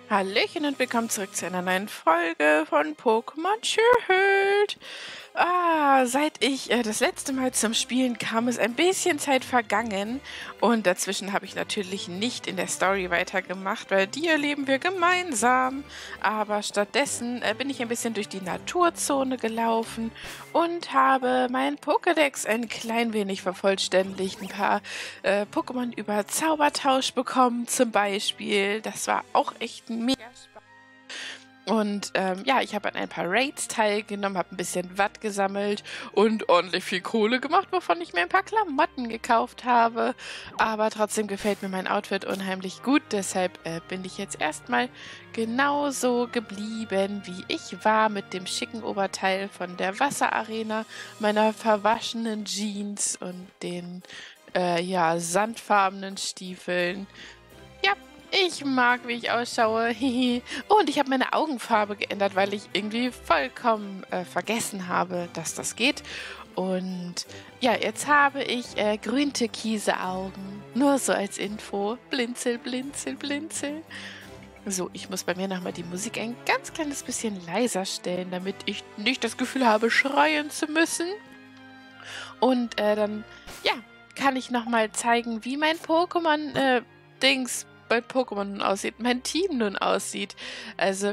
Hallöchen und willkommen zurück zu einer neuen Folge von Pokémon Schild. Seit ich das letzte Mal zum Spielen kam, ist ein bisschen Zeit vergangen und dazwischen habe ich natürlich nicht in der Story weitergemacht, weil die erleben wir gemeinsam. Aber stattdessen bin ich ein bisschen durch die Naturzone gelaufen und habe meinen Pokédex ein klein wenig vervollständigt. Ein paar Pokémon über Zaubertausch bekommen zum Beispiel. Das war auch echt mega spannend. Und ja, ich habe an ein paar Raids teilgenommen, habe ein bisschen Watt gesammelt und ordentlich viel Kohle gemacht, wovon ich mir ein paar Klamotten gekauft habe. Aber trotzdem gefällt mir mein Outfit unheimlich gut. Deshalb bin ich jetzt erstmal genauso geblieben, wie ich war, mit dem schicken Oberteil von der Wasserarena, meiner verwaschenen Jeans und den ja, sandfarbenen Stiefeln. Ja, ich mag, wie ich ausschaue. Und ich habe meine Augenfarbe geändert, weil ich irgendwie vollkommen vergessen habe, dass das geht. Und ja, jetzt habe ich grün-türkise Augen. Nur so als Info. Blinzel, blinzel, blinzel. So, ich muss bei mir nochmal die Musik ein ganz kleines bisschen leiser stellen, damit ich nicht das Gefühl habe, schreien zu müssen. Und dann, ja, kann ich nochmal zeigen, wie mein Pokémon-Dings bei Pokémon nun aussieht, mein Team nun aussieht. Also,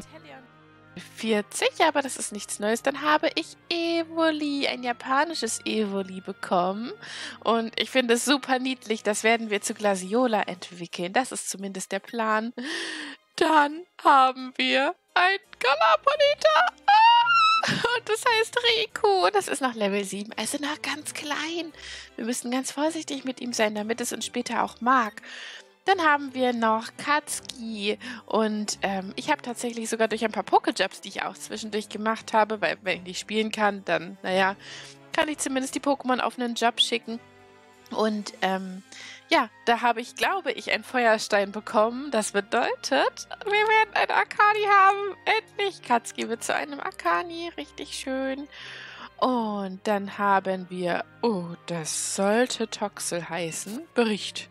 40, aber das ist nichts Neues. Dann habe ich Evoli, ein japanisches Evoli bekommen. Und ich finde es super niedlich. Das werden wir zu Glaceola entwickeln. Das ist zumindest der Plan. Dann haben wir ein Galaponita. Und das heißt Riku. Das ist noch Level 7, also noch ganz klein. Wir müssen ganz vorsichtig mit ihm sein, damit es uns später auch mag. Dann haben wir noch Katsuki und ich habe tatsächlich sogar durch ein paar Pokejobs, die ich auch zwischendurch gemacht habe, weil wenn ich nicht spielen kann, dann, naja, kann ich zumindest die Pokémon auf einen Job schicken. Und ja, da habe ich, glaube ich, einen Feuerstein bekommen. Das bedeutet, wir werden ein Akani haben. Endlich, Katsuki wird zu einem Akani. Richtig schön. Und dann haben wir, oh, das sollte Toxel heißen. Bericht.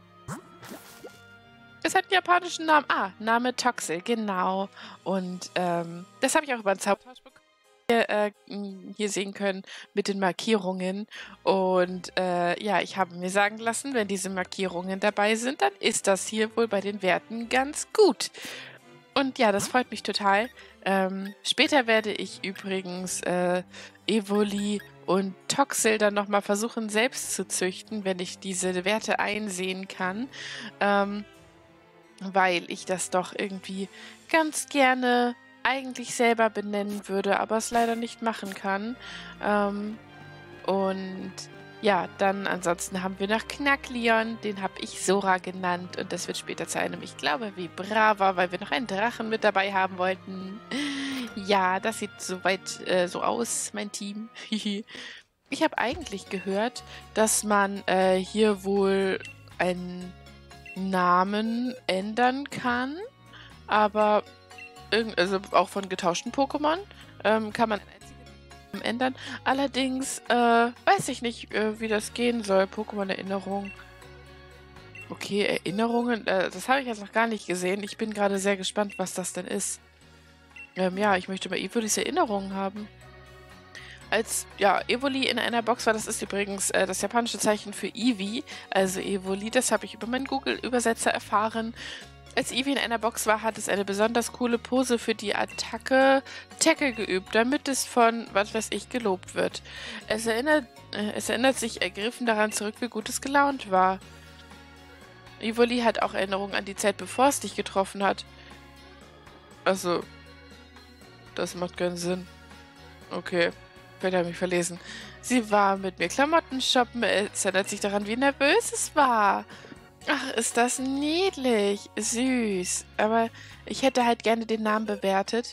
Es hat einen japanischen Namen. Name Toxel, genau. Und das habe ich auch über einen Zaubertausch bekommen. Hier sehen können mit den Markierungen. Und ja, ich habe mir sagen lassen, wenn diese Markierungen dabei sind, dann ist das hier wohl bei den Werten ganz gut. Und ja, das freut mich total. Später werde ich übrigens Evoli und Toxel dann nochmal versuchen selbst zu züchten, wenn ich diese Werte einsehen kann. Weil ich das doch irgendwie ganz gerne eigentlich selber benennen würde, aber es leider nicht machen kann. Und ja, dann ansonsten haben wir noch Knackleon, den habe ich Sora genannt und das wird später zu einem, ich glaube, Vibrava, weil wir noch einen Drachen mit dabei haben wollten. Ja, das sieht soweit so aus, mein Team. Ich habe eigentlich gehört, dass man hier wohl einen Namen ändern kann, aber also auch von getauschten Pokémon kann man einen einzigen Namen ändern. Allerdings weiß ich nicht, wie das gehen soll. Pokémon-Erinnerung. Okay, Erinnerungen, das habe ich jetzt noch gar nicht gesehen. Ich bin gerade sehr gespannt, was das denn ist. Ja, ich möchte mal Evolis Erinnerungen haben. Als ja, Evoli in einer Box war, das ist übrigens das japanische Zeichen für Eevee, also Evoli, das habe ich über meinen Google-Übersetzer erfahren. Als Eevee in einer Box war, hat es eine besonders coole Pose für die Attacke Tackle geübt, damit es von, was weiß ich, gelobt wird. Es erinnert sich ergriffen daran zurück, wie gut es gelaunt war. Evoli hat auch Erinnerungen an die Zeit, bevor es dich getroffen hat. Also, das macht keinen Sinn. Okay. Vielleicht habe ich mich verlesen. Sie war mit mir Klamotten shoppen. Es erinnert sich daran, wie nervös es war. Ach, ist das niedlich. Süß. Aber ich hätte halt gerne den Namen bewertet.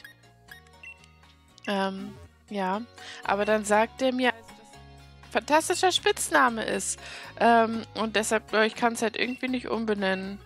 Ja. Aber dann sagt er mir, dass das ein fantastischer Spitzname ist. Und deshalb, glaube ich, kann es halt irgendwie nicht umbenennen.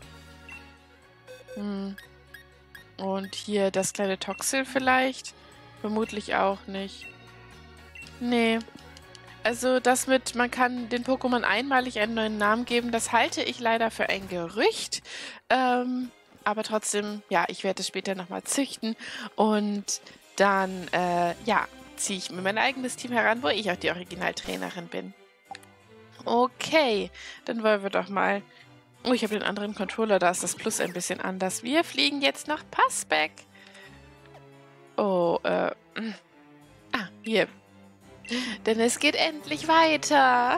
Und hier das kleine Toxel vielleicht? Vermutlich auch nicht. Nee. Also das mit, man kann den Pokémon einmalig einen neuen Namen geben, das halte ich leider für ein Gerücht. aber trotzdem, ja, ich werde es später nochmal züchten und dann, ja, ziehe ich mir mein eigenes Team heran, wo ich auch die Originaltrainerin bin. Okay, dann wollen wir doch mal. Oh, ich habe den anderen Controller, da ist das Plus ein bisschen anders. Wir fliegen jetzt nach Passbeck. Oh, hier. Denn es geht endlich weiter.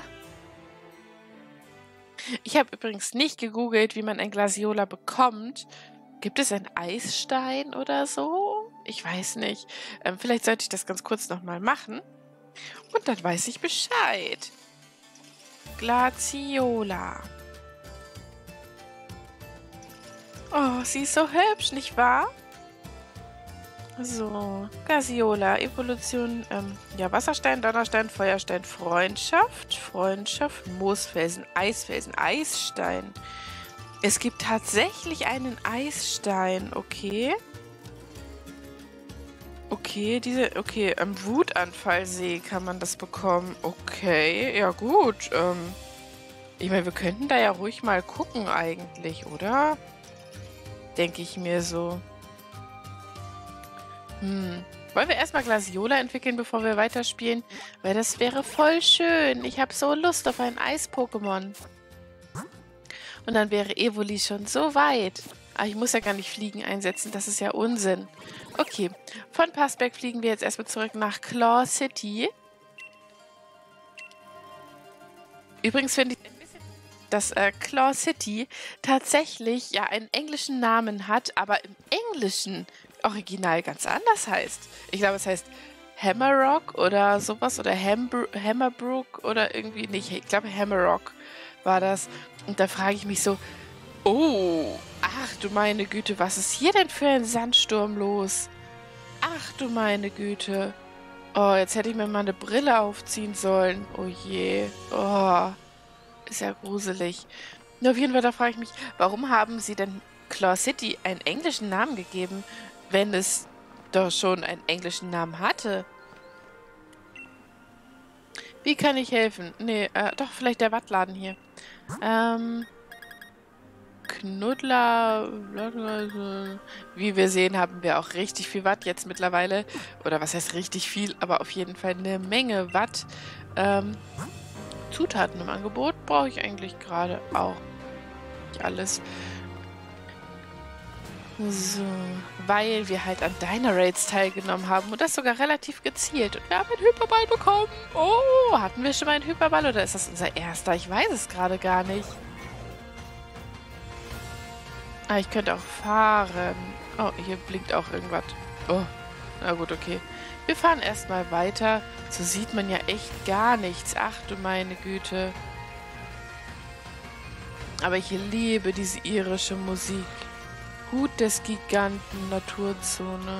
Ich habe übrigens nicht gegoogelt, wie man ein Glasiola bekommt. Gibt es einen Eisstein oder so? Ich weiß nicht. Vielleicht sollte ich das ganz kurz nochmal machen. Und dann weiß ich Bescheid. Glaciola. Oh, sie ist so hübsch, nicht wahr? So, Glasiola, Evolution, ja, Wasserstein, Donnerstein, Feuerstein, Freundschaft, Moosfelsen, Eisstein. Es gibt tatsächlich einen Eisstein, okay. Okay, am Wutanfallsee kann man das bekommen. Okay, ja gut, ich meine, wir könnten da ja ruhig mal gucken eigentlich, oder? Denke ich mir so. Wollen wir erstmal Glasiola entwickeln, bevor wir weiterspielen? Weil das wäre voll schön. Ich habe so Lust auf ein Eis-Pokémon. Und dann wäre Evoli schon so weit. Aber ich muss ja gar nicht Fliegen einsetzen. Das ist ja Unsinn. Okay, von Passbeck fliegen wir jetzt erstmal zurück nach Claw City. Übrigens finde ich, dass Claw City tatsächlich ja einen englischen Namen hat, aber im Englischen Original ganz anders heißt. Ich glaube, es heißt Hammerrock oder sowas oder Hammerbrook oder irgendwie nicht. Ich glaube, Hammerrock war das. Und da frage ich mich so, oh, ach du meine Güte, was ist hier denn für ein Sandsturm los? Ach du meine Güte. Oh, jetzt hätte ich mir mal eine Brille aufziehen sollen. Oh je. Oh, ist ja gruselig. Nur auf jeden Fall, da frage ich mich, warum haben sie denn Claw City einen englischen Namen gegeben, wenn es doch schon einen englischen Namen hatte? Wie kann ich helfen? Nee, doch, vielleicht der Wattladen hier. Knuddler. Wie wir sehen, haben wir auch richtig viel Watt jetzt mittlerweile. Oder was heißt richtig viel, aber auf jeden Fall eine Menge Watt. Zutaten im Angebot brauche ich eigentlich gerade auch nicht alles. So, weil wir halt an Dino-Raids teilgenommen haben und das sogar relativ gezielt. Und wir haben einen Hyperball bekommen. Oh, hatten wir schon mal einen Hyperball oder ist das unser erster? Ich weiß es gerade gar nicht. Ah, ich könnte auch fahren. Oh, hier blinkt auch irgendwas. Oh, na gut, okay. Wir fahren erstmal weiter. So sieht man ja echt gar nichts. Ach du meine Güte. Aber ich liebe diese irische Musik. Hut des Giganten, Naturzone.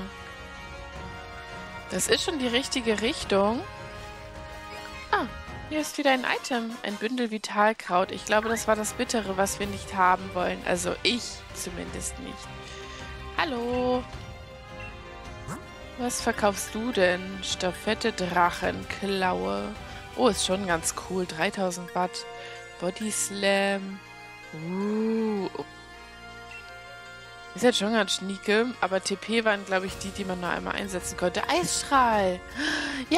Das ist schon die richtige Richtung. Ah, hier ist wieder ein Item. Ein Bündel Vitalkraut. Ich glaube, das war das Bittere, was wir nicht haben wollen. Also ich zumindest nicht. Hallo. Was verkaufst du denn? Staffette Drachenklaue. Oh, ist schon ganz cool. 3000 Watt. Body Slam. Ist jetzt schon ganz schnieke, aber TP waren, glaube ich, die man noch einmal einsetzen konnte. Eisstrahl! Ja.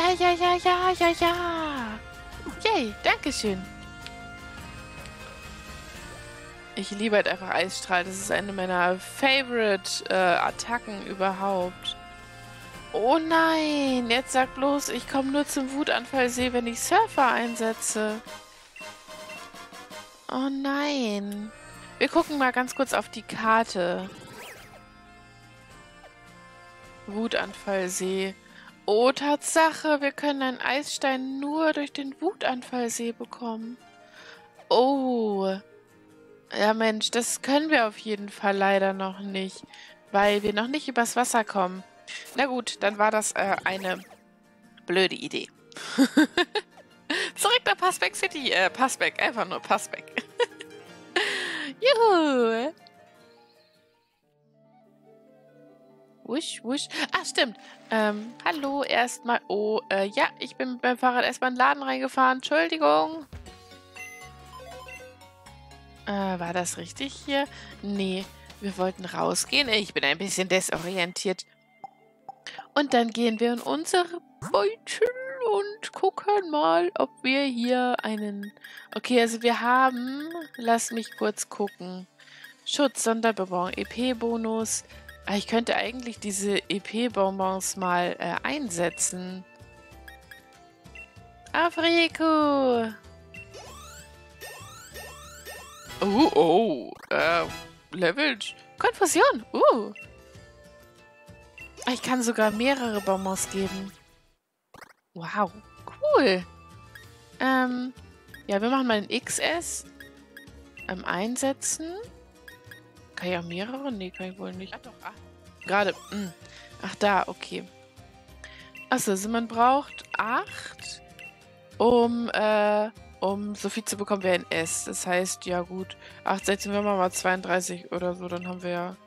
Yay, dankeschön. Ich liebe halt einfach Eisstrahl. Das ist eine meiner Favorite-Attacken überhaupt. Oh nein, jetzt sag bloß, ich komme nur zum Wutanfallsee, wenn ich Surfer einsetze. Oh nein. Wir gucken mal ganz kurz auf die Karte. Wutanfallsee. Oh, Tatsache, wir können einen Eisstein nur durch den Wutanfallsee bekommen. Oh. Ja, Mensch, das können wir auf jeden Fall leider noch nicht, weil wir noch nicht übers Wasser kommen. Na gut, dann war das eine blöde Idee. Zurück nach Passbeck City. Passbeck, einfach nur Passbeck. Juhu. Wusch, wusch. Ah, stimmt. Hallo erstmal. Oh, ja, ich bin beim Fahrrad erstmal in den Laden reingefahren. Entschuldigung. War das richtig hier? Nee. Wir wollten rausgehen. Ich bin ein bisschen desorientiert. Und dann gehen wir in unsere Beutel und gucken mal, ob wir hier einen... Okay, also wir haben... Lass mich kurz gucken. Schutz, Sonderbonbon, EP-Bonus. Ich könnte eigentlich diese EP-Bonbons mal einsetzen. Afriko! Levelt. Konfusion. Ich kann sogar mehrere Bonbons geben. Wow, cool. Ja, wir machen mal den XS. Einsetzen. Kann ich auch mehrere? Nee, kann ich wohl nicht. Ach doch, gerade. Ach, da, okay. Achso, also man braucht 8, um so viel zu bekommen wie ein S. Das heißt, ja gut, 8 setzen wir mal 32 oder so, dann haben wir ja...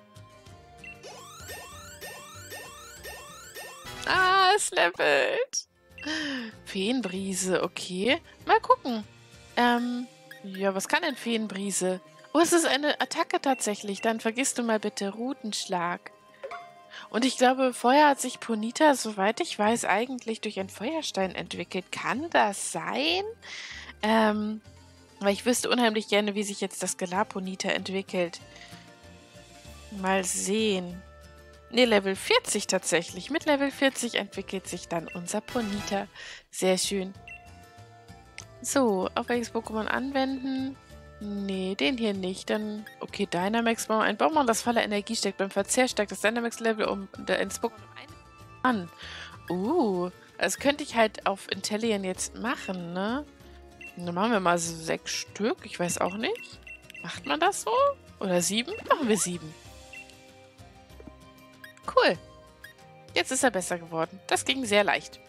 Es levelt. Feenbrise, okay. Mal gucken. Ja, was kann denn Feenbrise? Oh, es ist eine Attacke tatsächlich. Dann vergisst du mal bitte Rutenschlag. Und ich glaube, vorher hat sich Ponyta, soweit ich weiß, eigentlich durch einen Feuerstein entwickelt. Kann das sein? Weil ich wüsste unheimlich gerne, wie sich jetzt das Galar-Ponyta entwickelt. Mal sehen. Ne, Level 40 tatsächlich. Mit Level 40 entwickelt sich dann unser Ponyta. Sehr schön. So, auf welches Pokémon anwenden? Nee, den hier nicht. Dann, okay, Dynamax. Ein Bonbon, das voller Energie steckt. Beim Verzehr steigt das Dynamax-Level ins Pokémon an. Das könnte ich halt auf Inteleon jetzt machen, ne? Dann machen wir mal so 6 Stück. Ich weiß auch nicht. Macht man das so? Oder 7? Machen wir 7. Cool. Jetzt ist er besser geworden. Das ging sehr leicht.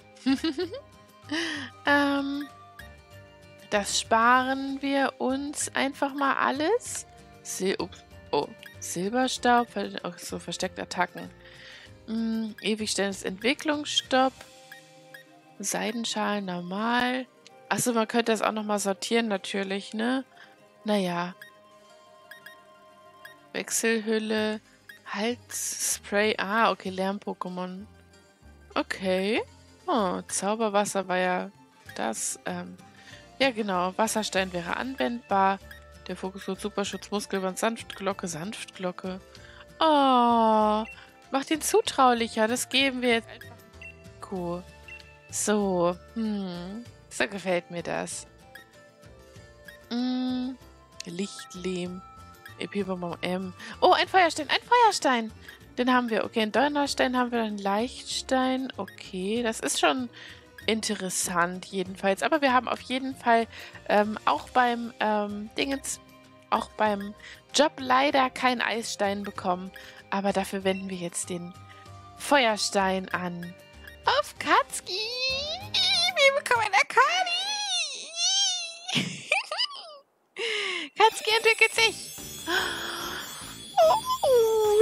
Das sparen wir uns einfach mal alles. Silberstaub. Auch so versteckte Attacken. Ewig schnelles Entwicklungsstopp. Seidenschalen normal. Achso, man könnte das auch nochmal sortieren natürlich, ne? Naja. Wechselhülle. Halsspray. Okay, Lärm-Pokémon. Okay. Oh, Zauberwasser war ja das. Ja, genau. Wasserstein wäre anwendbar. Der Fokus wird Superschutz, Muskelband, Sanftglocke, Sanftglocke. Oh, macht ihn zutraulicher. Das geben wir jetzt einfach. Cool. So, so gefällt mir das. Lichtlehm. EP-Bonbon M. Oh, ein Feuerstein, ein Feuerstein. Den haben wir. Okay, einen Donnerstein haben wir, einen Leichtstein. Okay, das ist schon interessant jedenfalls. Aber wir haben auf jeden Fall auch beim auch beim Job leider keinen Eisstein bekommen. Aber dafür wenden wir jetzt den Feuerstein an. Auf Katsuki! Wir bekommen ein Akali! Katsuki entwickelt sich! Oh.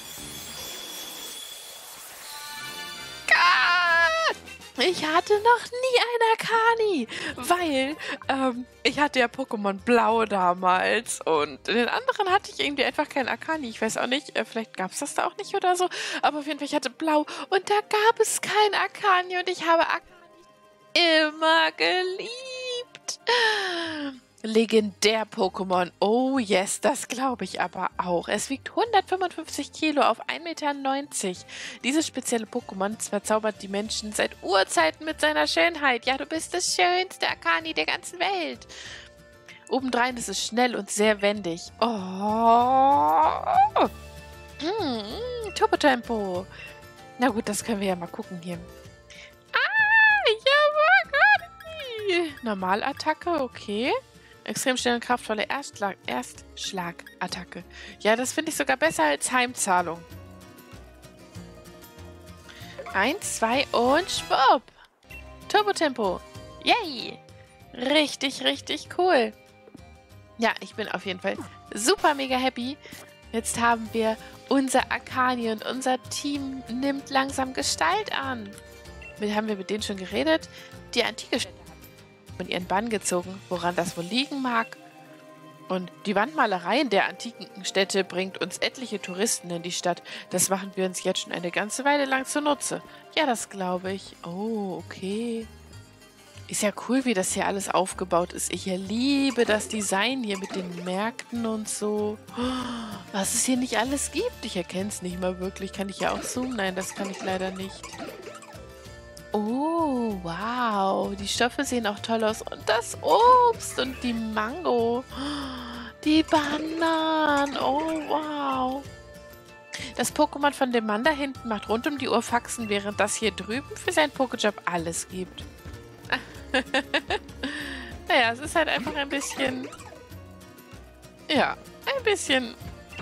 Ich hatte noch nie ein Akani, weil ich hatte ja Pokémon Blau damals und in den anderen hatte ich irgendwie einfach kein Akani. Ich weiß auch nicht, vielleicht gab es das da auch nicht oder so, aber auf jeden Fall, ich hatte Blau und da gab es kein Akani und ich habe Akani immer geliebt. Legendär-Pokémon. Oh yes, das glaube ich aber auch. Es wiegt 155 Kilo auf 1,90 Meter. Dieses spezielle Pokémon verzaubert die Menschen seit Urzeiten mit seiner Schönheit. Ja, du bist das schönste Akani der ganzen Welt. Obendrein ist es schnell und sehr wendig. Oh. Turbotempo. Na gut, das können wir ja mal gucken hier. Normalattacke, okay. Extrem schnelle und kraftvolle Erstschlagattacke. Ja, das finde ich sogar besser als Heimzahlung. 1, 2 und schwupp. Turbotempo. Yay. Richtig, richtig cool. Ja, ich bin auf jeden Fall super mega happy. Jetzt haben wir unser Akani und unser Team nimmt langsam Gestalt an. Haben wir mit denen schon geredet? Die antike Städte von ihren Bann gezogen. Woran das wohl liegen mag? Und die Wandmalerei in der antiken Stätte bringt uns etliche Touristen in die Stadt. Das machen wir uns jetzt schon eine ganze Weile lang zunutze. Ja, das glaube ich. Oh, okay. Ist ja cool, wie das hier alles aufgebaut ist. Ich liebe das Design hier mit den Märkten und so. Was es hier nicht alles gibt. Ich erkenne es nicht mal wirklich. Kann ich ja auch zoomen? Nein, das kann ich leider nicht. Oh, wow. Die Stoffe sehen auch toll aus. Und das Obst und die Mango. Die Bananen. Oh, wow. Das Pokémon von dem Mann da hinten macht rund um die Uhr Faxen, während das hier drüben für seinen Pokéjob alles gibt. Naja, es ist halt einfach ein bisschen... Ja, ein bisschen...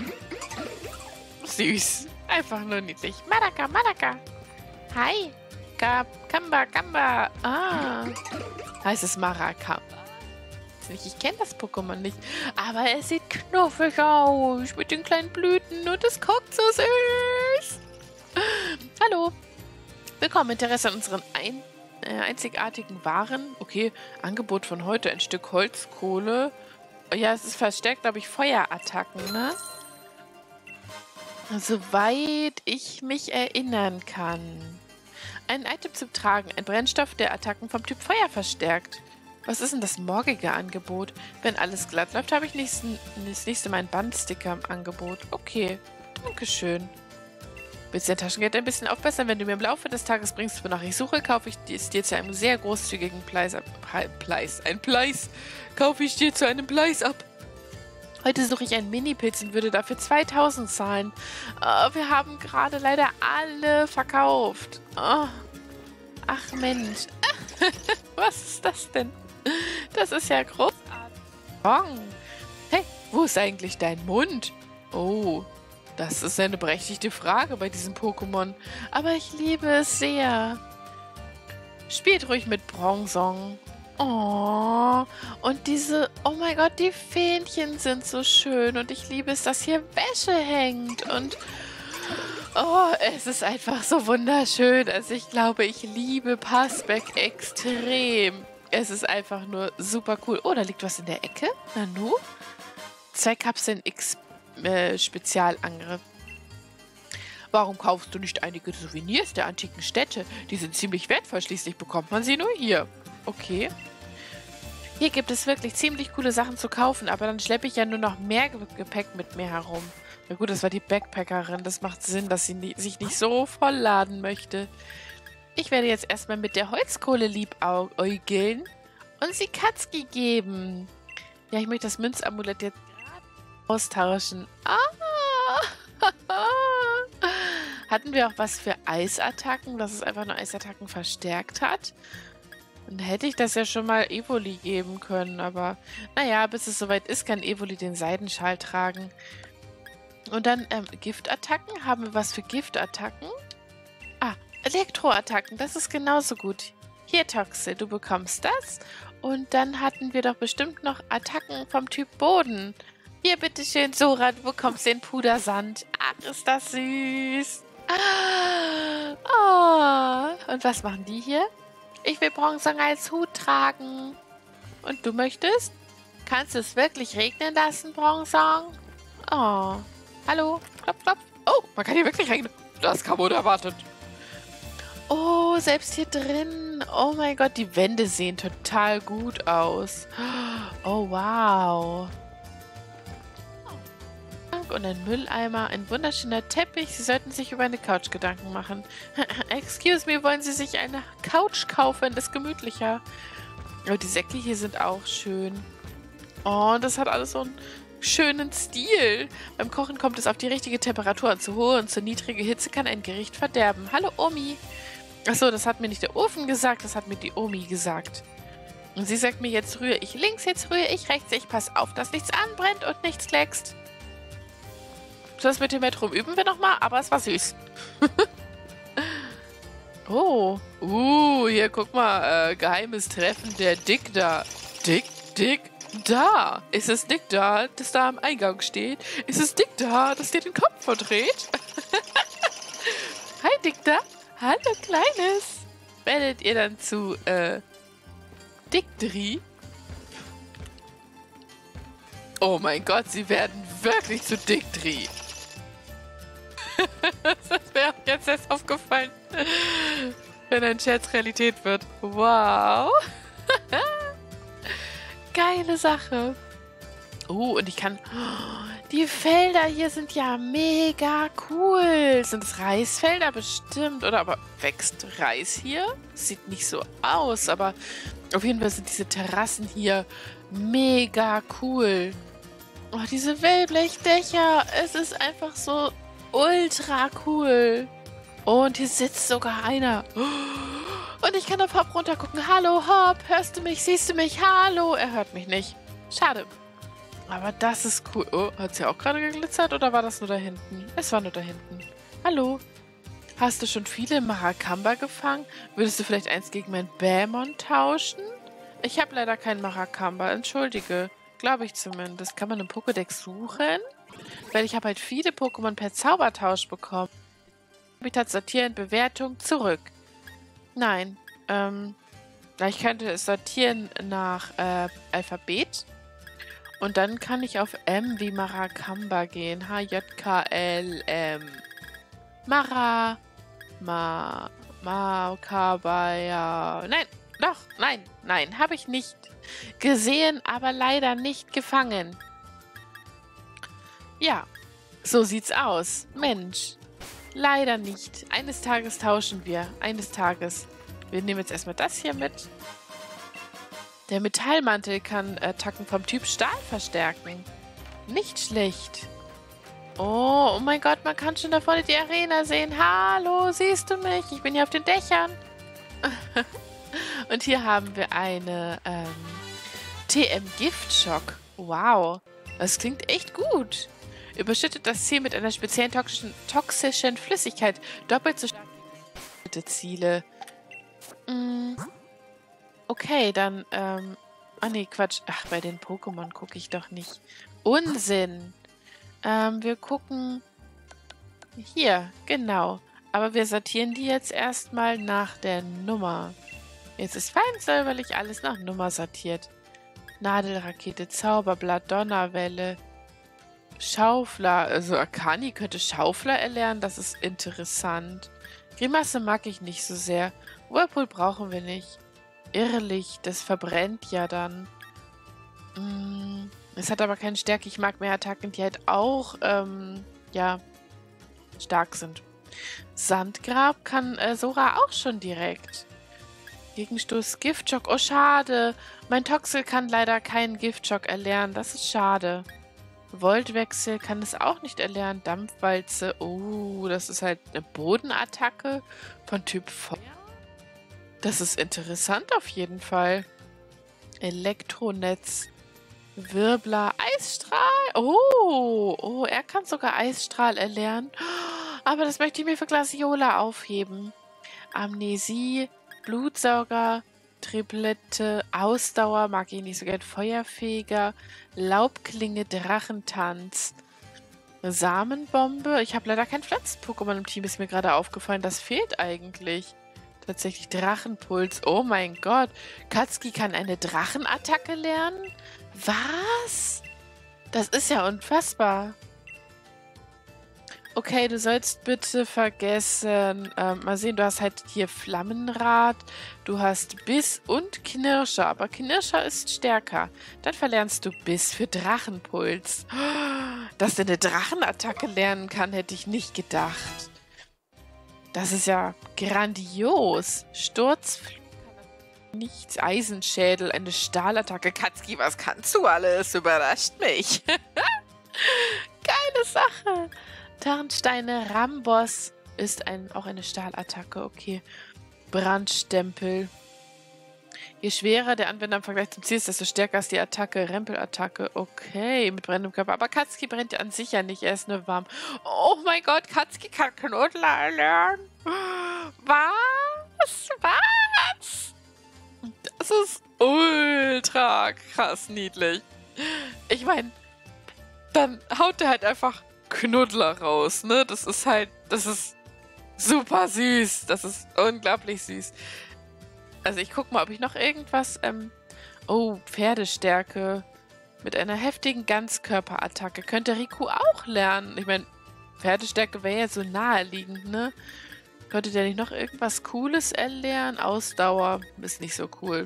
süß. Einfach nur niedlich. Madaka, Madaka. Hi. Kamba, Kamba. Ah. Heißt es Marakamba? Ich kenne das Pokémon nicht. Aber es sieht knuffig aus. Mit den kleinen Blüten. Und es guckt so süß. Hallo. Willkommen. Interesse an unseren einzigartigen Waren. Okay, Angebot von heute. Ein Stück Holzkohle. Ja, es ist verstärkt, glaube ich, Feuerattacken, ne? Soweit ich mich erinnern kann. Ein Item zum Tragen. Ein Brennstoff, der Attacken vom Typ Feuer verstärkt. Was ist denn das morgige Angebot? Wenn alles glatt läuft, habe ich das nächste Mal einen Bandsticker im Angebot. Okay, dankeschön. Willst du dein Taschengeld ein bisschen aufbessern? Wenn du mir im Laufe des Tages bringst, wonach ich suche, kaufe ich es dir zu einem sehr großzügigen Preis ab. Kaufe ich dir zu einem Preis ab. Heute suche ich einen Mini-Pilz und würde dafür 2000 zahlen. Wir haben gerade leider alle verkauft. Oh. Ach Mensch. Was ist das denn? Das ist ja großartig. Hey, wo ist eigentlich dein Mund? Oh, das ist eine berechtigte Frage bei diesem Pokémon. Aber ich liebe es sehr. Spielt ruhig mit Bronzong. Oh, und diese, oh mein Gott, die Fähnchen sind so schön. Und ich liebe es, dass hier Wäsche hängt. Und oh, es ist einfach so wunderschön. Also ich glaube, ich liebe Passback extrem. Es ist einfach nur super cool. Oh, da liegt was in der Ecke. Nanu? 2 Kapseln X Spezialangriff. Warum kaufst du nicht einige Souvenirs der antiken Städte? Die sind ziemlich wertvoll. Schließlich bekommt man sie nur hier. Okay. Hier gibt es wirklich ziemlich coole Sachen zu kaufen, aber dann schleppe ich ja nur noch mehr Gepäck mit mir herum. Na gut, das war die Backpackerin. Das macht Sinn, dass sie sich nicht so vollladen möchte. Ich werde jetzt erstmal mit der Holzkohle liebäugeln und sie Katski geben. Ja, ich möchte das Münzamulett jetzt austauschen. Ah! Hatten wir auch was für Eisattacken, dass es einfach nur Eisattacken verstärkt hat? Dann hätte ich das ja schon mal Evoli geben können, aber naja, bis es soweit ist, kann Evoli den Seidenschal tragen. Und dann Giftattacken. Haben wir was für Giftattacken? Ah, Elektroattacken, das ist genauso gut. Hier, Toxe, du bekommst das. Und dann hatten wir doch bestimmt noch Attacken vom Typ Boden. Hier, bitteschön, Sora, du bekommst den Pudersand. Ach, ist das süß. Oh. Und was machen die hier? Ich will Bronzong als Hut tragen. Und du möchtest? Kannst du es wirklich regnen lassen, Bronzong? Oh. Hallo? Klopf, klopf. Oh, man kann hier wirklich regnen. Das kam unerwartet. Oh, selbst hier drin. Oh mein Gott, die Wände sehen total gut aus. Oh, wow. Und ein Mülleimer, ein wunderschöner Teppich. Sie sollten sich über eine Couch Gedanken machen. Excuse me, wollen Sie sich eine Couch kaufen? Das ist gemütlicher. Oh, die Säcke hier sind auch schön. Oh, das hat alles so einen schönen Stil. Beim Kochen kommt es auf die richtige Temperatur an. Zu hohe und zu niedrige Hitze kann ein Gericht verderben. Hallo, Omi. Achso, das hat mir nicht der Ofen gesagt, das hat mir die Omi gesagt. Und sie sagt mir, jetzt rühre ich links, jetzt rühre ich rechts. Ich passe auf, dass nichts anbrennt und nichts leckst. Das mit dem Metro üben wir nochmal, aber es war süß. Oh. Hier, guck mal. Geheimes Treffen der Dick da. Dick da. Ist es Dick da, das da am Eingang steht? Ist es Dick da, das dir den Kopf verdreht? Hi, Dick da. Hallo, Kleines. Werdet ihr dann zu, Dick Dri? Oh mein Gott, sie werden wirklich zu Dick-Tri. Das wäre jetzt erst aufgefallen, wenn ein Scherz Realität wird. Wow. Geile Sache. Oh, und ich kann... Die Felder hier sind ja mega cool. Sind es Reisfelder bestimmt? Oder aber wächst Reis hier? Sieht nicht so aus, aber auf jeden Fall sind diese Terrassen hier mega cool. Oh, diese Wellblechdächer. Es ist einfach so ultra cool. Und hier sitzt sogar einer. Und ich kann auf Hop runtergucken. Hallo, Hop. Hörst du mich? Siehst du mich? Hallo. Er hört mich nicht. Schade. Aber das ist cool. Oh, hat sie auch gerade geglitzert oder war das nur da hinten? Es war nur da hinten. Hallo. Hast du schon viele Marakamba gefangen? Würdest du vielleicht eins gegen mein Bämon tauschen? Ich habe leider keinen Marakamba. Entschuldige. Glaube ich zumindest. Kann man im Pokédex suchen? Weil ich habe halt viele Pokémon per Zaubertausch bekommen. Habitat sortieren, Bewertung, zurück. Nein. Ich könnte es sortieren nach Alphabet. Und dann kann ich auf M wie Marakamba gehen. H-J-K-L-M. Marakabaya. Nein, doch, nein, habe ich nicht gesehen, aber leider nicht gefangen. Ja, so sieht's aus. Mensch, leider nicht. Eines Tages tauschen wir. Eines Tages. Wir nehmen jetzt erstmal das hier mit. Der Metallmantel kann Attacken vom Typ Stahl verstärken. Nicht schlecht. Oh mein Gott, man kann schon da vorne die Arena sehen. Hallo, siehst du mich? Ich bin hier auf den Dächern. Und hier haben wir eine TM-Giftschock. Wow, das klingt echt gut. Überschüttet das Ziel mit einer speziellen toxischen Flüssigkeit. Doppelt so starke Ziele. Okay, dann, nee, Quatsch. Ach, bei den Pokémon gucke ich doch nicht. Unsinn. Wir gucken hier, genau. Aber wir sortieren die jetzt erstmal nach der Nummer. Jetzt ist fein säuberlich alles nach Nummer sortiert. Nadelrakete, Zauberblatt, Donnerwelle, Schaufler. Also Akani könnte Schaufler erlernen, das ist interessant. Grimasse mag ich nicht so sehr. Whirlpool brauchen wir nicht. Irrlicht, das verbrennt ja dann. Es hat aber keine Stärke. Ich mag mehr Attacken, die halt auch, ja, stark sind. Sandgrab kann Sora auch schon direkt. Gegenstoß, Giftschock. Oh, schade. Mein Toxel kann leider keinen Giftschock erlernen. Das ist schade. Voltwechsel kann es auch nicht erlernen. Dampfwalze. Oh, das ist halt eine Bodenattacke von Typ Feuer. Das ist interessant auf jeden Fall. Elektronetz. Wirbler. Eisstrahl. Oh, er kann sogar Eisstrahl erlernen. Aber das möchte ich mir für Glaciola aufheben. Amnesie. Blutsauger. Triplette. Ausdauer. Mag ich nicht so gern. Feuerfeger. Laubklinge. Drachentanz. Samenbombe. Ich habe leider kein Pflanzen-Pokémon im Team. Ist mir gerade aufgefallen. Das fehlt eigentlich. Tatsächlich Drachenpuls. Oh mein Gott. Katsuki kann eine Drachenattacke lernen? Was? Das ist ja unfassbar. Okay, du sollst bitte vergessen. Mal sehen, du hast halt hier Flammenrad. Du hast Biss und Knirscher. Aber Knirscher ist stärker. Dann verlernst du Biss für Drachenpuls. Dass er eine Drachenattacke lernen kann, hätte ich nicht gedacht. Das ist ja grandios. Sturzflug, nichts, Eisenschädel, eine Stahlattacke. Katsuki, was kannst du alles? Überrascht mich. Geile Sache. Tarnsteine, Rambos ist auch eine Stahlattacke. Okay. Brandstempel. Je schwerer der Anwender im Vergleich zum Ziel ist, desto stärker ist die Attacke. Rempelattacke. Okay, mit brennendem Körper. Aber Katsuki brennt ja an sich ja nicht. Er ist nur warm. Oh mein Gott, Katsuki kann Knuddler erlernen. Was? Was? Das ist ultra krass niedlich. Ich meine, dann haut er halt einfach Knuddler raus, ne? Das ist super süß. Das ist unglaublich süß. Also ich guck mal, ob ich noch irgendwas... oh, Pferdestärke. Mit einer heftigen Ganzkörperattacke könnte Riku auch lernen. Ich meine, Pferdestärke wäre ja so naheliegend, ne? Könnte der nicht noch irgendwas Cooles erlernen? Ausdauer ist nicht so cool.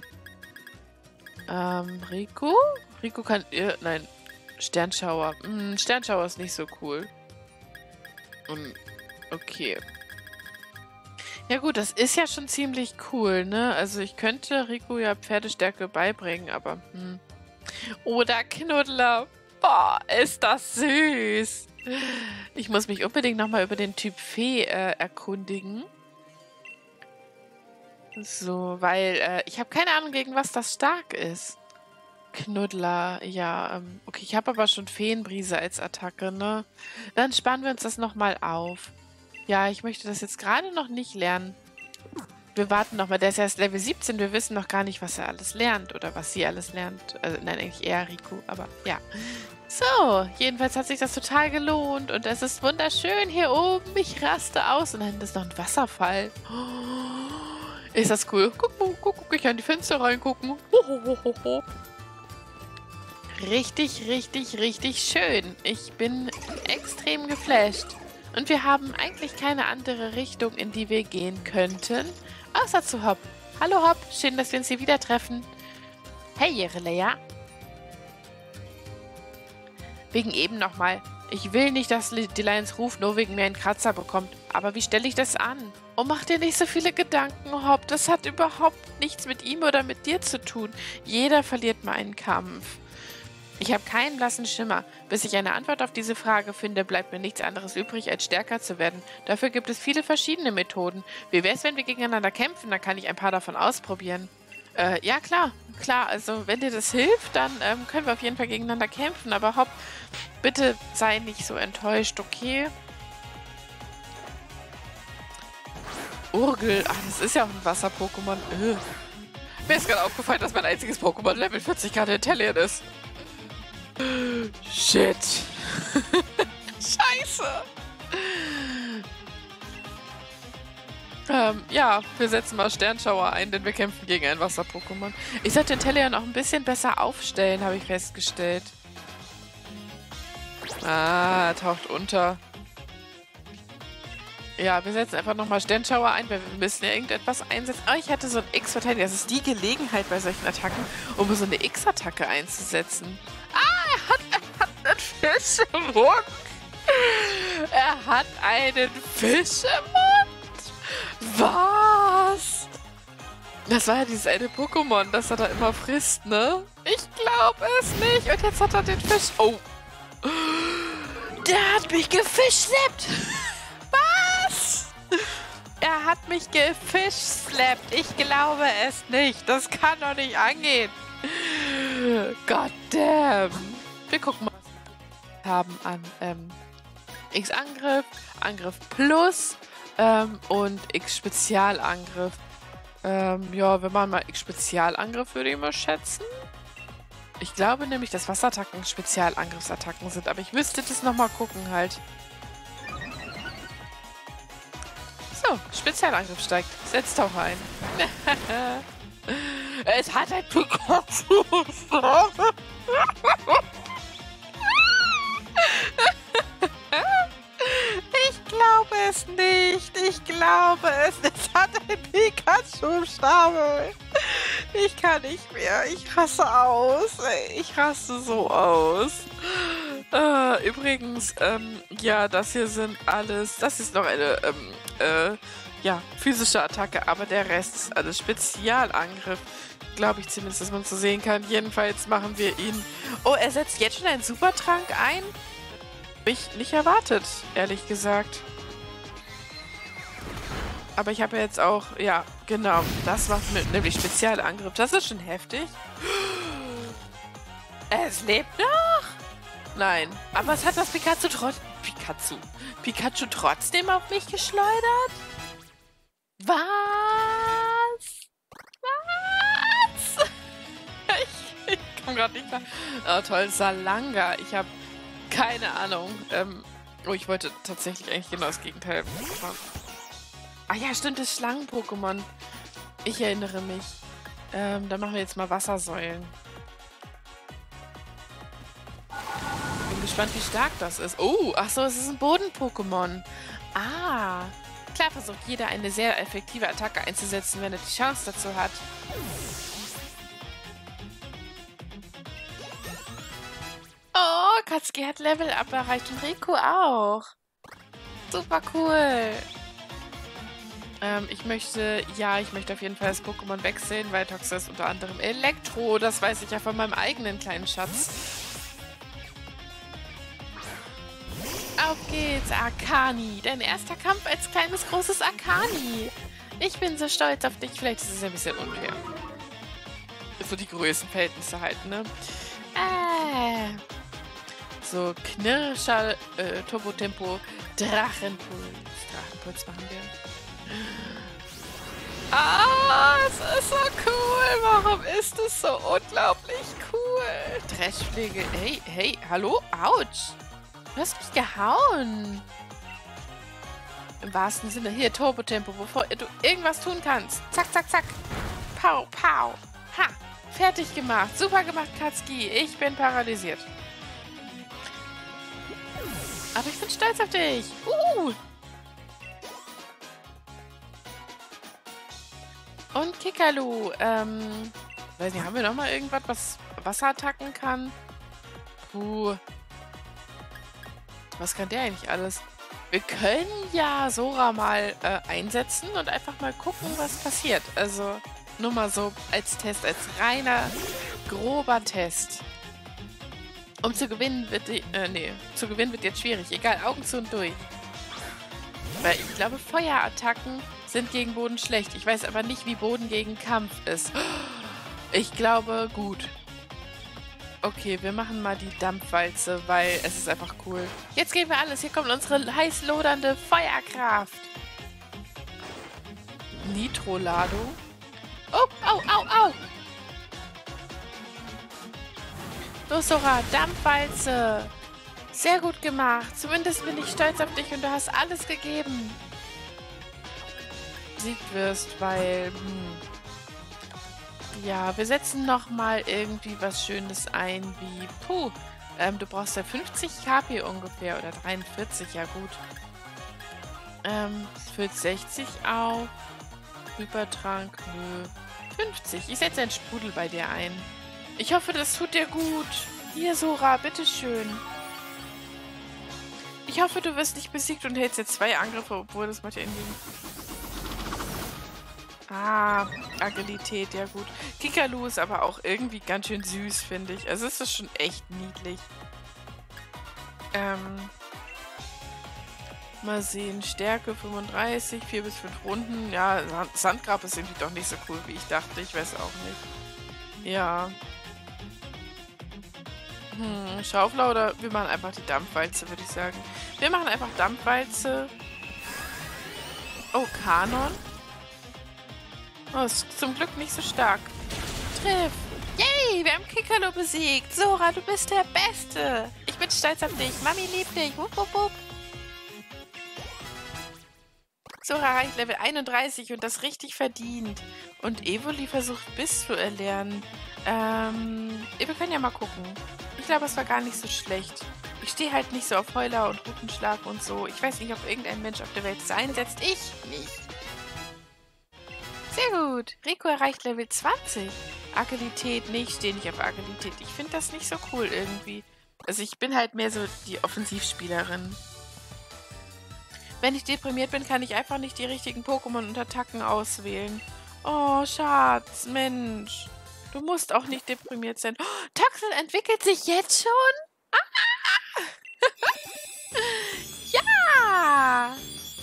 Riku? Riku kann... nein, Sternschauer. Sternschauer ist nicht so cool. Okay. Ja gut, das ist ja schon ziemlich cool, ne? Also ich könnte Riku ja Pferdestärke beibringen, aber... Oder Knuddler. Boah, ist das süß. Ich muss mich unbedingt nochmal über den Typ Fee erkundigen. So, weil ich habe keine Ahnung, gegen was das stark ist. Knuddler, ja. Okay, ich habe aber schon Feenbrise als Attacke, ne? Dann sparen wir uns das nochmal auf. Ja, ich möchte das jetzt gerade noch nicht lernen. Wir warten nochmal. Der ist erst Level 17. Wir wissen noch gar nicht, was er alles lernt oder was sie alles lernt. Nein, eigentlich eher Riku, aber ja. So, jedenfalls hat sich das total gelohnt und es ist wunderschön hier oben. Ich raste aus und dann ist noch ein Wasserfall. Oh, ist das cool? Guck, ich kann die Fenster reingucken. Richtig, richtig, richtig schön. Ich bin extrem geflasht. Und wir haben eigentlich keine andere Richtung, in die wir gehen könnten, außer zu Hop. Hallo Hop, schön, dass wir uns hier wieder treffen. Hey Irilea. Wegen eben nochmal. Ich will nicht, dass die Lions Ruf nur wegen mir einen Kratzer bekommt. Aber wie stelle ich das an? Oh, mach dir nicht so viele Gedanken, Hop. Das hat überhaupt nichts mit ihm oder mit dir zu tun. Jeder verliert mal einen Kampf. Ich habe keinen blassen Schimmer. Bis ich eine Antwort auf diese Frage finde, bleibt mir nichts anderes übrig, als stärker zu werden. Dafür gibt es viele verschiedene Methoden. Wie wäre es, wenn wir gegeneinander kämpfen? Dann kann ich ein paar davon ausprobieren. Ja, klar. Klar, also wenn dir das hilft, dann können wir auf jeden Fall gegeneinander kämpfen. Aber Hopp, bitte sei nicht so enttäuscht, okay? Urgel. Ach, das ist ja auch ein Wasser-Pokémon. Mir ist gerade aufgefallen, dass mein einziges Pokémon Level 40 gerade Intellient ist. Shit. Scheiße. Ja, wir setzen mal Sternschauer ein, denn wir kämpfen gegen ein Wasser-Pokémon. Ich sollte den Intellient auch ein bisschen besser aufstellen, habe ich festgestellt. Ah, er taucht unter. Ja, wir setzen einfach nochmal Sternschauer ein, weil wir müssen ja irgendetwas einsetzen. Oh, ich hatte so ein X-Verteidiger. Das ist die Gelegenheit bei solchen Attacken, um so eine X-Attacke einzusetzen. Ah, er hat einen Fisch im Mund. Er hat einen Fisch im Mund. Was? Das war ja dieses eine Pokémon, das er da immer frisst, ne? Ich glaube es nicht. Und jetzt hat er den Fisch. Oh. Der hat mich gefischslappt. Was? Er hat mich gefischslappt. Ich glaube es nicht. Das kann doch nicht angehen. God damn. Wir gucken mal, was wir haben an X-Angriff, Angriff Plus und X-Spezialangriff. Ja, wenn man mal X-Spezialangriff, würde ich mal schätzen. Ich glaube nämlich, dass Wasserattacken Spezialangriffsattacken sind, aber ich müsste das nochmal gucken halt. So, Spezialangriff steigt. Setzt Taucher ein. Es hat ein Pikachu. Ich glaube es nicht. Ich glaube es. Es hat ein Pikachu im Schnabel. Ich kann nicht mehr. Ich raste aus. Ich raste so aus. Übrigens, ja, das hier sind alles... Das ist noch eine, ja, physische Attacke, aber der Rest ist alles Spezialangriff. Glaube ich zumindest, dass man so sehen kann. Jedenfalls machen wir ihn... Oh, er setzt jetzt schon einen Supertrank ein? Habe ich nicht erwartet, ehrlich gesagt. Aber ich habe ja jetzt auch... Ja, genau. Das macht nämlich Spezialangriff. Das ist schon heftig. Es lebt noch? Nein. Aber es hat das Pikachu trotzdem auf mich geschleudert? Was? Was? Ich komme gerade nicht klar. Oh, toll, Salanga. Ich habe keine Ahnung. Oh, ich wollte tatsächlich eigentlich genau das Gegenteil machen. Ah ja, stimmt, das Schlangen-Pokémon. Ich erinnere mich. Dann machen wir jetzt mal Wassersäulen. gespannt, wie stark das ist. Oh, ach so, es ist ein Boden-Pokémon. Ah. Klar versucht jeder eine sehr effektive Attacke einzusetzen, wenn er die Chance dazu hat. Oh, Katsuki hat Level-Up erreicht und Riku auch. Super cool. Ich möchte auf jeden Fall das Pokémon wechseln, weil Toxa ist unter anderem Elektro. Das weiß ich ja von meinem eigenen kleinen Schatz. Auf geht's, Arcani. Dein erster Kampf als kleines, großes Arcani. Ich bin so stolz auf dich. Vielleicht ist es ein bisschen unfair. So die Größenverhältnisse halt, ne? So, Knirschall, Turbo-Tempo, Drachenpuls. Drachenpuls machen wir. Ah, es ist so cool. Warum ist es so unglaublich cool? Trashpflege. Hey, hallo? Autsch. Du hast mich gehauen. Im wahrsten Sinne. Hier, Turbo-Tempo, bevor du irgendwas tun kannst. Zack, zack, zack. Pau, pau. Ha, fertig gemacht. Super gemacht, Katsuki. Ich bin paralysiert. Aber ich bin stolz auf dich. Und Kikalu. Weiß nicht, haben wir noch mal irgendwas, was Wasserattacken kann? Puh. Was kann der eigentlich alles? Wir können ja Sora mal einsetzen und einfach mal gucken, was passiert. Also nur mal so als Test, als reiner, grober Test. Um zu gewinnen wird zu gewinnen wird jetzt schwierig. Egal, Augen zu und durch. Weil ich glaube, Feuerattacken sind gegen Boden schlecht. Ich weiß aber nicht, wie Boden gegen Kampf ist. Ich glaube, gut. Okay, wir machen mal die Dampfwalze, weil es ist einfach cool. Jetzt geben wir alles. Hier kommt unsere heiß lodernde Feuerkraft. Nitro-Ladung. Oh, au, au, au. Los, Sora, Dampfwalze. Sehr gut gemacht. Zumindest bin ich stolz auf dich und du hast alles gegeben. Besiegt wirst, weil... Ja, wir setzen nochmal irgendwie was Schönes ein, wie... du brauchst ja 50 KP ungefähr, oder 43, ja gut. Füllt 60 auf. Hypertrank, nö. 50. Ich setze einen Sprudel bei dir ein. Ich hoffe, das tut dir gut. Hier, Sora, bitteschön. Ich hoffe, du wirst nicht besiegt und hältst jetzt 2 Angriffe, obwohl das macht ja irgendwie... Ah, Agilität, ja gut. Kikalu ist aber auch irgendwie ganz schön süß, finde ich. Also es ist schon echt niedlich. Mal sehen. Stärke 35, 4 bis 5 Runden. Ja, Sandgrab ist irgendwie doch nicht so cool, wie ich dachte. Ich weiß auch nicht. Ja. Schaufler oder wir machen einfach die Dampfwalze, würde ich sagen. Wir machen einfach Dampfwalze. Oh, Kanon. Oh, ist zum Glück nicht so stark. Triff! Yay, wir haben Kikalu besiegt. Sora, du bist der Beste. Ich bin stolz auf dich. Mami liebt dich. Wupp, wupp, wupp. Sora erreicht Level 31 und das richtig verdient. Und Evoli versucht Biss zu erlernen. Wir können ja mal gucken. Ich glaube, es war gar nicht so schlecht. Ich stehe halt nicht so auf Heuler und Rutenschlag und so. Ich weiß nicht, ob irgendein Mensch auf der Welt es einsetzt. Ich nicht. Sehr gut. Rico erreicht Level 20. Agilität, nee, ich stehe nicht auf Agilität. Ich finde das nicht so cool irgendwie. Also ich bin halt mehr so die Offensivspielerin. Wenn ich deprimiert bin, kann ich einfach nicht die richtigen Pokémon und Attacken auswählen. Oh, Schatz, Mensch. Du musst auch nicht deprimiert sein. Oh, Toxel entwickelt sich jetzt schon? Ah! Ja!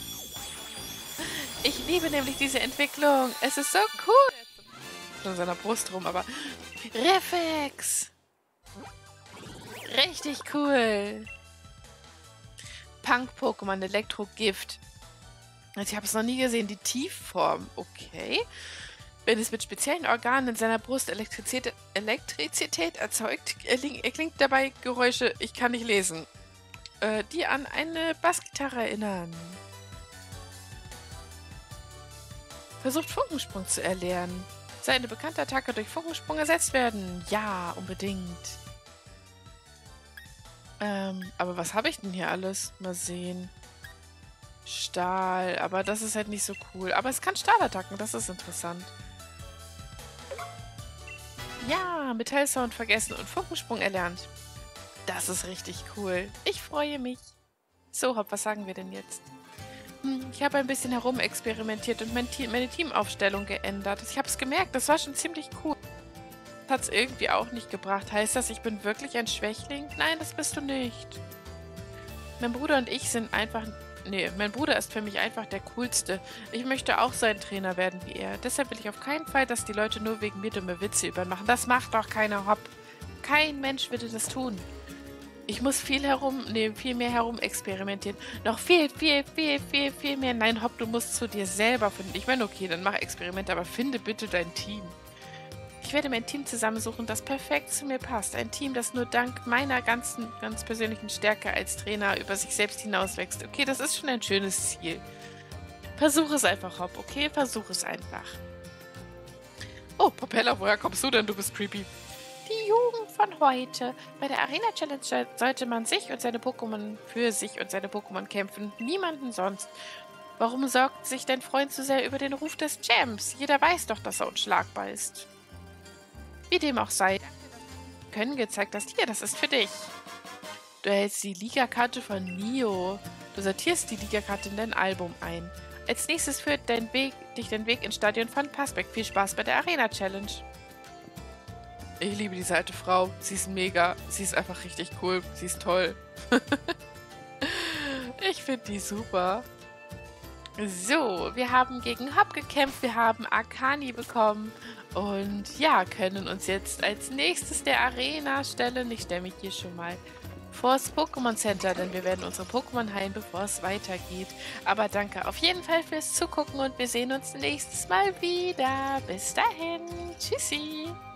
Ich liebe nämlich diese Entwicklung. Es ist so cool. An seiner Brust rum, aber... Reflex! Richtig cool. Punk-Pokémon, Elektro-Gift. Ich habe es noch nie gesehen. Die Tiefform. Okay. Wenn es mit speziellen Organen in seiner Brust Elektrizität erzeugt, erklingt dabei Geräusche, ich kann nicht lesen, die an eine Bassgitarre erinnern. Versucht Funkensprung zu erlernen. Soll eine bekannte Attacke durch Funkensprung ersetzt werden? Ja, unbedingt. Aber was habe ich denn hier alles? Mal sehen. Stahl, aber das ist halt nicht so cool. Aber es kann Stahlattacken, das ist interessant. Ja, Metallsound vergessen und Funkensprung erlernt. Das ist richtig cool. Ich freue mich. So, Hopp, was sagen wir denn jetzt? Ich habe ein bisschen herumexperimentiert und meine Teamaufstellung geändert. Ich habe es gemerkt, das war schon ziemlich cool. Das hat es irgendwie auch nicht gebracht. Heißt das, ich bin wirklich ein Schwächling? Nein, das bist du nicht. Mein Bruder und ich sind einfach... Nee, mein Bruder ist für mich einfach der Coolste. Ich möchte auch so ein Trainer werden wie er. Deshalb will ich auf keinen Fall, dass die Leute nur wegen mir dumme Witze übermachen. Das macht doch keiner, Hopp. Kein Mensch würde das tun. Ich muss viel mehr herum experimentieren. Noch viel mehr. Nein, Hopp, du musst zu dir selber finden. Ich meine, okay, dann mach Experimente, aber finde bitte dein Team. Ich werde mein Team zusammensuchen, das perfekt zu mir passt. Ein Team, das nur dank meiner ganz persönlichen Stärke als Trainer über sich selbst hinauswächst. Okay, das ist schon ein schönes Ziel. Versuch es einfach, Hopp, okay? Versuch es einfach. Oh, Propeller, woher kommst du denn? Du bist creepy. Die Jugend von heute. Bei der Arena Challenge sollte man für sich und seine Pokémon kämpfen. Niemanden sonst. Warum sorgt sich dein Freund so sehr über den Ruf des Champs? Jeder weiß doch, dass er unschlagbar ist. Wie dem auch sei. Können gezeigt hast. Hier, das ist für dich. Du erhältst die Liga-Karte von Nio. Du sortierst die Liga-Karte in dein Album ein. Als nächstes führt dich dein Weg ins Stadion von Passbeck. Viel Spaß bei der Arena Challenge. Ich liebe diese alte Frau. Sie ist mega. Sie ist einfach richtig cool. Sie ist toll. Ich finde die super. So, wir haben gegen Hopp gekämpft. Wir haben Akani bekommen. Und ja, können uns jetzt als nächstes der Arena stellen. Ich stelle mich hier schon mal vors Pokémon Center, denn wir werden unsere Pokémon heilen, bevor es weitergeht. Aber danke auf jeden Fall fürs Zugucken und wir sehen uns nächstes Mal wieder. Bis dahin. Tschüssi.